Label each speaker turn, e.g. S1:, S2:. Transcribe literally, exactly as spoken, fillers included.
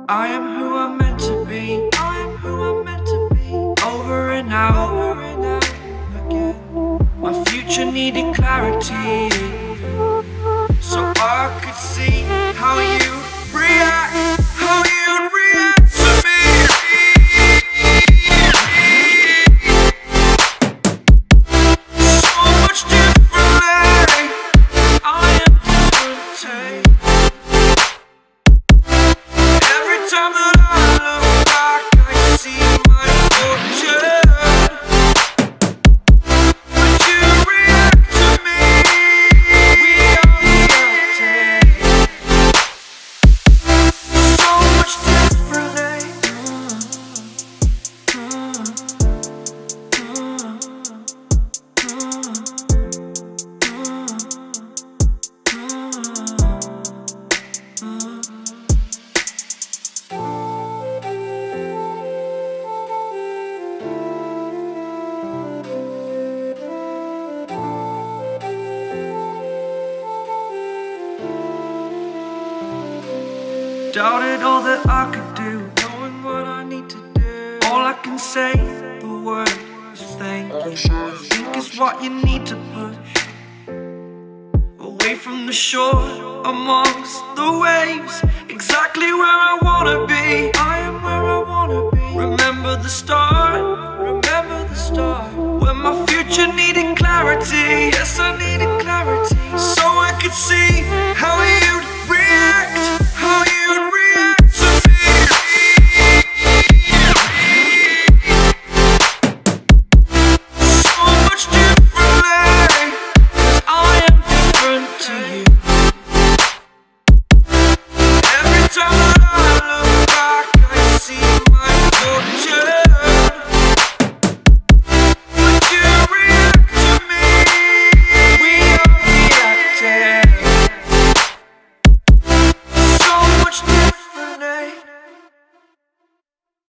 S1: I am who I'm meant to be. I am who I'm meant to be. Over and out, over and out again. My future needed clarity, so I could see how you react, how you'd react to me. So much differently, I am different. Every time that I look back, I see my fortune. But you react to me. We are reacting so much differently. Doubted all that I could do, knowing what I need to do. All I can say, the word is thank you. I think it's what you need to push away from the shore, amongst the waves, exactly where I wanna be. I am where I wanna be. Remember the start, remember the start, when my future needed clarity. Yes, I needed clarity, so I could see